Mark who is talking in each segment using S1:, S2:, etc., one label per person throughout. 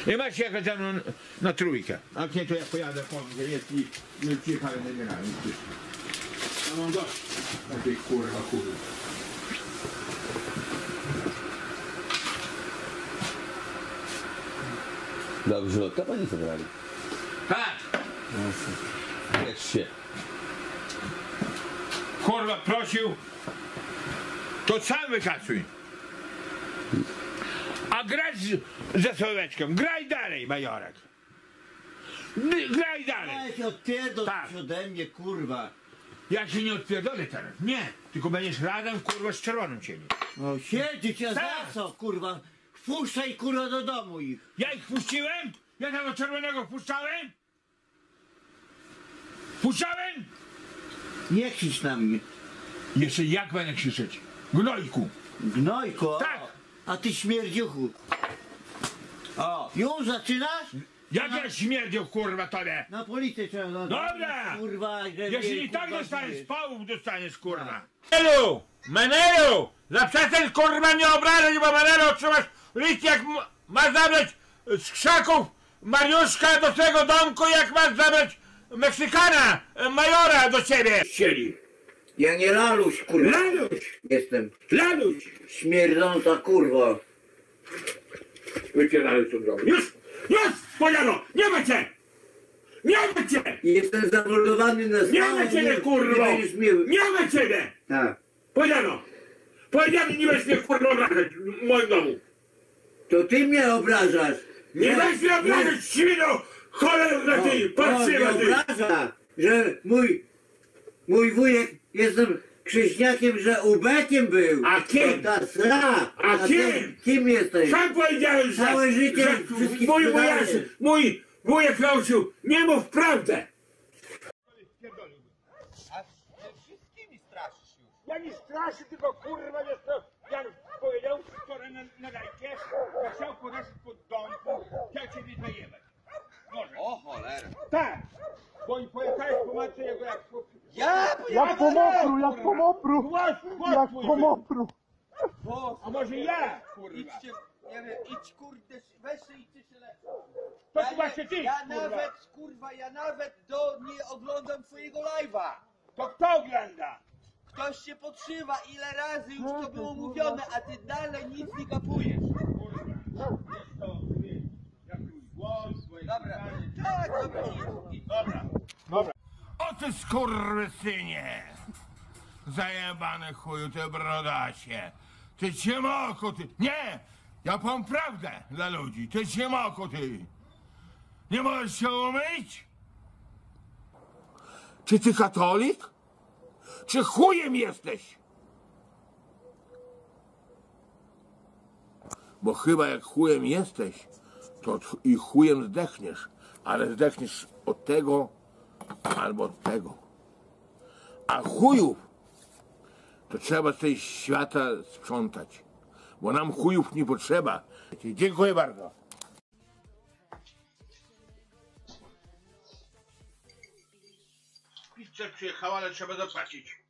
S1: I macie jechać ze mną na trójkę. A nie, to ja pojadę po mnie, jest i przyjechałem na generalnie. No mam dość takiej kurwa kurwa.
S2: Dobrze, to pani zabrali.
S1: Tak!
S2: Wiesz się.
S1: Kurwa prosił, to sam wykasuj. A grać ze Słoweczkiem, graj dalej, majorek. Graj dalej.
S3: Ja się odpierdol
S1: Tak.
S3: ode mnie, kurwa.
S1: Ja się nie odpierdolę teraz, nie. Tylko będziesz razem, kurwa, z czerwonym cieniem.
S3: No siedzi cię za
S1: Tak.
S3: co, kurwa? Wpuszczaj, kurwa, do domu ich.
S1: Ja ich puściłem? Ja tego czerwonego wpuszczałem? Wpuszczałem?
S3: Nie krzycz na mnie.
S1: Jeszcze jak będę krzyczeć? Gnojku.
S3: Gnojko.
S1: Tak.
S3: A ty śmierdziuchu. O, już zaczynasz?
S1: Jak ja śmierdził, kurwa, tobie?
S3: Na policję trzeba. No,
S1: Dobra.
S3: Kurwa, że
S1: Jeśli
S3: mnie,
S1: i tak
S3: kurwa,
S1: dostaniesz
S3: zbijesz.
S1: pałów, dostaniesz, kurwa. Menelu! Za przestań, kurwa, mnie obrażać, bo Menelu otrzymasz list, jak masz zabrać z krzaków Mariuszka do swego domku, jak masz zabrać Meksykana, majora do ciebie. Chcieli.
S3: Ja nie laluś, kurwa.
S1: Laluś!
S3: Jestem.
S1: Laluś!
S3: Śmierdząca, kurwa.
S1: Wypierdalaj tu drogę. Już! Już! Poliano! Nie ma cię! Nie ma cię!
S3: Jestem zameldowany na
S1: Nie ma ciebie, kurwo!
S3: Nie będziesz miły.
S1: Nie ma ciebie!
S3: Tak.
S1: Poliano! Poliano, nie będziesz mnie, kurwa, obrażać w moim domu!
S3: To ty mnie obrażasz.
S1: Nie będziesz mnie obrażać, świno! Cholerna ty! Patrzyła
S3: nie
S1: ty!
S3: obraża, że mój wujek, jestem krzyżniakiem, że ubekiem był.
S1: A kim?
S3: To ta sra.
S1: A kim?
S3: Kim jesteś?
S1: Sam powiedziałem, że...
S3: Całe życie
S1: że
S3: wszystkich
S1: mój wujek nauczył, nie mów prawdę!
S4: A wszystkimi straszysz już.
S1: Ja nie straszę, tylko kurwa, wiesz co, Jan powiedział wczoraj na lajcie, że chciał podejść pod domku, chciał ciebie zajebać. Może.
S4: O cholera.
S1: Tak, bo i pojechałeś po matce jego jak po...
S5: Jak po mopru, jak po mopru, jak po mopru.
S1: A może ja, kurwa.
S4: Idźcie, nie wiem, idź kurde, weź się idźcie się lepiej.
S1: To ty właśnie ty,
S4: Ja
S1: kurwa.
S4: nawet, kurwa, ja nawet nie oglądam twojego live'a.
S1: To kto ogląda?
S4: Ktoś się podszywa, ile razy już to było mówione, a ty dalej nic nie kapujesz. Dobra, tak, dobra, idź.
S1: Dobra. O ty skurwysynie! Zajebany chuju, ty brodasie! Ty ciemoku, ty! Nie! Ja powiem prawdę dla ludzi, ty ciemoku, ty! Nie możesz się umyć? Czy ty katolik? Czy chujem jesteś? Bo chyba jak chujem jesteś, to i chujem zdechniesz, ale zdechniesz od tego albo od tego. A chujów to trzeba z tej świata sprzątać, bo nam chujów nie potrzeba. Dziękuję bardzo. Pizza przyjechała, ale trzeba zapłacić.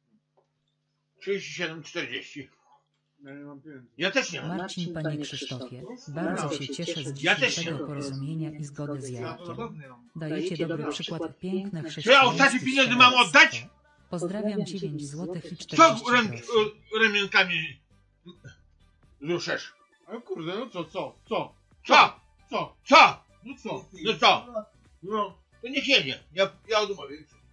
S1: 37,40. Ja też nie mam.
S6: Marcin, panie Krzysztofie, bardzo się cieszę z
S1: Ja też
S6: dzisiejszego
S1: nie.
S6: porozumienia i zgody z Jarkiem. Dajecie dobry przykład piękne
S1: Czy ja ostatnie pieniądze mam oddać?
S6: Pozdrawiam 9 zł i
S1: Co
S6: 40 groszy.
S1: ramionkami ruszesz?
S5: Ale kurde, no co?
S1: Co?
S5: Co?
S1: Co?
S5: Co?
S1: No
S5: co?
S1: No, to niech jedzie. Ja odmówię.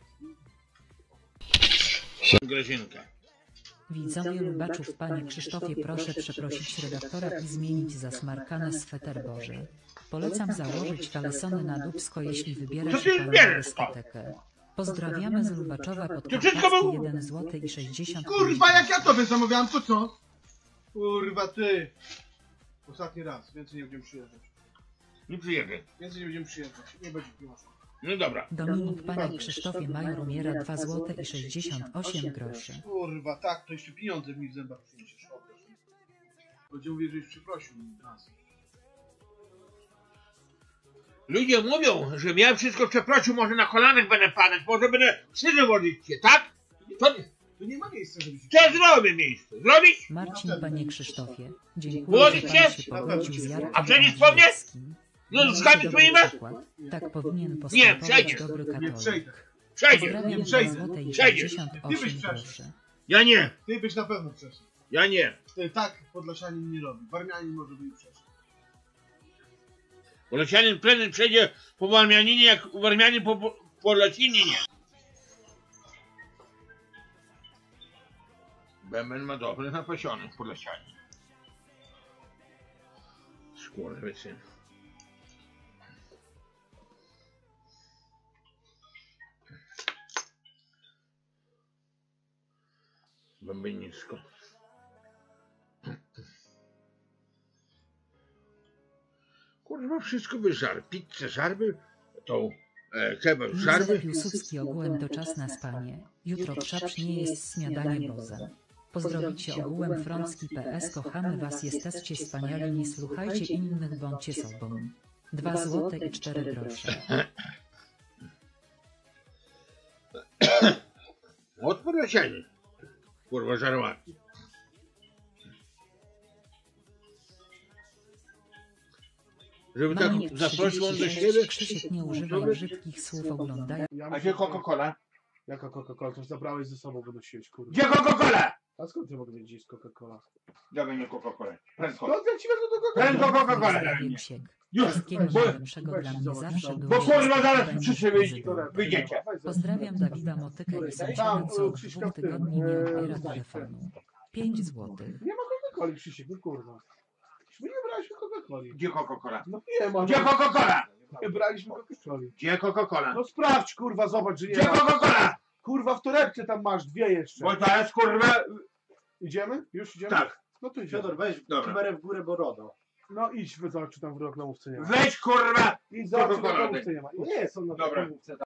S1: Grażynka.
S6: Widzowie Lubaczów, panie Krzysztofie, proszę przeprosić redaktora i zmienić zasmarkane sweter Boży. Polecam założyć kalesony na dubsko, jeśli wybiera
S1: Co
S6: się
S1: ty
S6: pan na
S1: wybierzesz?
S6: dyskotekę. Pozdrawiamy z Lubaczowa pod
S1: To wszystko było-
S6: 1 zł i 60
S5: Kurwa, jak ja tobie zamawiałem, to co? Kurwa, ty. Ostatni raz, więcej nie będziemy przyjeżdżać.
S1: Nie przyjeżdżaj.
S5: Więcej nie będziemy przyjeżdżać. Nie będzie pieniążków.
S1: No dobra.
S6: Dominik, panie Krzysztofie, major umiera 2 zł i 68 groszy.
S5: Kurwa, tak, to jeszcze pieniądze mi w zębach przyniesiesz. Będzie mówić, żeś przeprosił nas.
S1: Ludzie mówią, że ja wszystko przeprosił, może na kolanach będę padać, może będę krzyżem wodzić cię, tak?
S5: Tu nie ma miejsca, żeby się...
S1: Co zrobię miejsce? Zrobić?
S6: Marcin, panie Krzysztofie, dziękuję,
S1: Włożyć
S6: że
S1: się?
S6: pan się pogodził z Jarkiem
S1: A przecież po mnie?
S6: Andrzejewskim.
S1: No,
S6: Należy
S1: zgadnij
S6: dobry
S1: swoje imię?
S6: przykład. Tak powinien
S1: Nie,
S6: postępować
S1: przejdziesz.
S6: dobry
S5: Nie
S6: katolik.
S5: przejdę.
S1: Przejdzie.
S6: Pozdrawiam
S5: Nie przejdę.
S6: 2 zł i
S1: Przejdziesz.
S6: 68 groszy.
S1: Ja nie.
S5: Ty byś na pewno przeszedł.
S1: Ja nie.
S5: Ty, tak Podlasianin nie robi. Warmianin może by i przeszedł.
S1: Polecianin prędzej przejdzie po Warmianinie, jak Warmianin po Lecinie. Bęben ma dobry napasiony Podlasianin. Skurwysyn. Bębenisko. Kurwa, wszystko by żar. Pizzę żarby, tą kebab żarby.
S6: Józef Piłsudski ogółem to czas na spanie. Jutro trzapcz nie jest śniadanie boza. Pozdrowicie ogółem Frącki PS. Kochamy was, jesteście wspaniali, nie słuchajcie innych, bądźcie sobą. 2 zł i 4 grosze.
S1: Od Podlasianin. Kurwa, żarłaki. Żeby tak
S6: Maniek
S1: zaprosił on do
S6: 36.
S1: siebie.
S6: Krzysiek, nie używaj brzydkich słów, oglądaj.
S5: Ja
S1: A
S5: muszę-
S1: gdzie Coca-Cola?
S5: Jaka Coca-Cola? To zabrałeś ze sobą, wynosiłeś, kurwa.
S1: Gdzie Coca-Cola?
S5: A skąd ja mogę wiedzieć, gdzie jest Coca-Cola?
S1: Dawaj mnie Coca-Colę. Prędko.
S5: Skąd ja ci wezmę do Coca-Cola?
S1: Prędko Coca-Colę dawaj
S6: Pozdrawiam
S1: mnie.
S6: siek.
S1: Już,
S6: Wszystkiego
S1: bo-
S6: najlepszego
S5: weź
S6: dla mnie
S5: zobacz,
S6: zawsze
S5: tam.
S6: było.
S1: Bo kurwa zaraz
S6: Będzie
S1: wszyscy
S6: prezydent.
S1: wyjdziecie.
S6: Pozdrawiam Dawida Motykę i
S5: Tam,
S6: sąsiada, co od
S5: Krzyśka
S6: 2
S5: w tym,
S6: tygodni nie odbiera
S5: zdaj.
S6: telefonu. 5 złotych.
S5: Nie ma Coca-Coli, Krzysiek, no kurwa. My nie braliśmy Coca-Coli.
S1: Gdzie Coca-Cola?
S5: No nie ma.
S1: Gdzie Coca-Cola?
S5: Nie braliśmy Coca-Coli.
S1: Gdzie Coca-Cola?
S5: No sprawdź, kurwa, zobacz, że nie
S1: Gdzie
S5: ma.
S1: Coca-Cola?
S5: Kurwa, w torebce tam masz 2 jeszcze.
S1: Bo teraz kurwa...
S5: Idziemy? Już idziemy?
S1: Tak.
S5: No to idziemy.
S7: Fiodor, weź
S1: Dobra.
S7: kamerę w górę, bo RODO.
S5: No idź, zobacz, czy tam w reklamówce nie ma.
S1: Weź kurwa!
S5: Idź, zobacz, czy w
S1: Coca-Cola
S5: reklamówce nie ma. Nie, są na
S1: Dobra.
S5: reklamówce.